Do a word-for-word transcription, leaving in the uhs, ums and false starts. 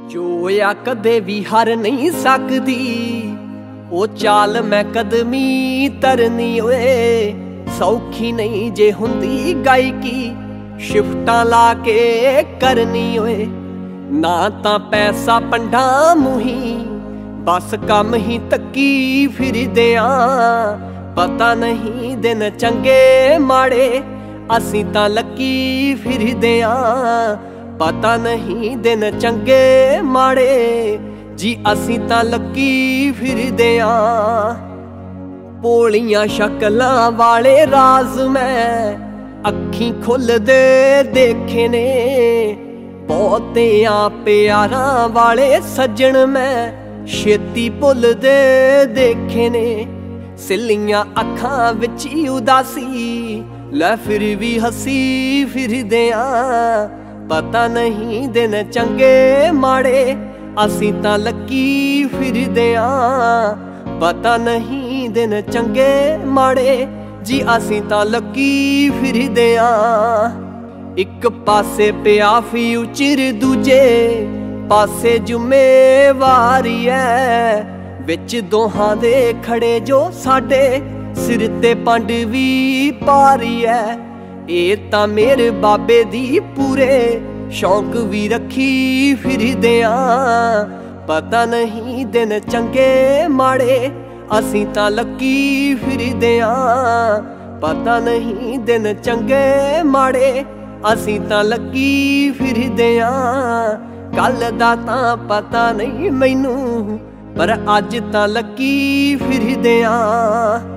ਚੋਇਆ ਕਦੇ ਵੀ ਹਰ ਨਹੀਂ ਸਕਦੀ, ਉਹ ਚਾਲ ਮੈਂ ਕਦਮੀ ਤਰਨੀ ਓਏ। ਸੌਖੀ ਨਹੀਂ ਜੇ ਹੁੰਦੀ ਗਾਇਕੀ, ਸ਼ਿਫਟਾਂ ਲਾ ਕੇ ਕਰਨੀ ਓਏ। ਨਾ ਤਾਂ ਪੈਸਾ ਪੰਡਾ ਮੂੰਹੀ, ਬਸ ਕੰਮ ਹੀ ਤੱਕੀ ਫਿਰਦਿਆਂ। ਪਤਾ ਨਹੀਂ ਦਿਨ ਚੰਗੇ ਮਾੜੇ, ਅਸੀਂ ਤਾਂ ਲੱਕੀ ਫਿਰਦਿਆਂ। ਪਤਾ ਨਹੀਂ ਦਿਨ ਚੰਗੇ ਮਾੜੇ ਜੀ, ਅਸੀਂ ਤਾਂ ਲੱਕੀ ਫਿਰਦਿਆਂ। ਭੋਲੀਆਂ ਸ਼ਕਲਾਂ ਵਾਲੇ ਰਾਜ਼ ਮੈਂ ਅੱਖੀਂ ਖੁੱਲਦੇ ਦੇਖੇ ਨੇ। ਬਹੁਤਿਆਂ ਪਿਆਰਾਂ ਵਾਲੇ ਸੱਜਣ ਮੈਂ ਛੇਤੀ ਭੁੱਲਦੇ ਦੇਖੇ ਨੇ। ਸਿੱਲੀਆਂ ਅੱਖਾਂ ਵਿੱਚ ਹੀ ਉਦਾਸੀ, ਲੈ ਫਿਰ ਵੀ ਹੱਸੀ ਫਿਰਦਿਆਂ। ਪਤਾ ਨਹੀਂ ਦਿਨ ਚੰਗੇ ਮਾੜੇ, ਅਸੀਂ ਤਾਂ ਲੱਕੀ ਫਿਰਦਿਆਂ। ਪਤਾ ਨਹੀਂ ਦਿਨ ਚੰਗੇ ਮਾੜੇ ਜੀ, ਅਸੀਂ ਤਾਂ ਲੱਕੀ ਫਿਰਦਿਆਂ। ਇੱਕ ਪਾਸੇ ਪਿਆ ਫਿਊਚਰ, ਦੂਜੇ ਪਾਸੇ ਜ਼ਿੰਮੇਵਾਰੀ ਐ। ਵਿੱਚ ਦੋਹਾਂ ਦੇ ਖੜੇ ਜੋ ਸਾਡੇ ਸਿਰ ਤੇ ਪੰਡ ਵੀ ਪਾਰੀ ਐ। ਇਹ ਤਾਂ ਮੇਰੇ ਬਾਬੇ ਦੀ ਪੂਰੇ ਸ਼ੌਂਕ ਵੀ ਰੱਖੀ ਫਿਰਦਿਆਂ। ਪਤਾ ਨਹੀਂ ਦਿਨ ਚੰਗੇ ਮਾੜੇ, ਅਸੀਂ ਤਾਂ ਲੱਕੀ ਫਿਰਦਿਆਂ। ਪਤਾ ਨਹੀਂ ਦਿਨ ਚੰਗੇ ਮਾੜੇ, ਅਸੀਂ ਤਾਂ ਲੱਕੀ ਫਿਰਦਿਆਂ। ਕੱਲ ਦਾ ਤਾਂ ਪਤਾ ਨਹੀਂ ਮੈਨੂੰ, ਪਰ ਅੱਜ ਤਾਂ ਲੱਕੀ ਫਿਰਦਿਆਂ।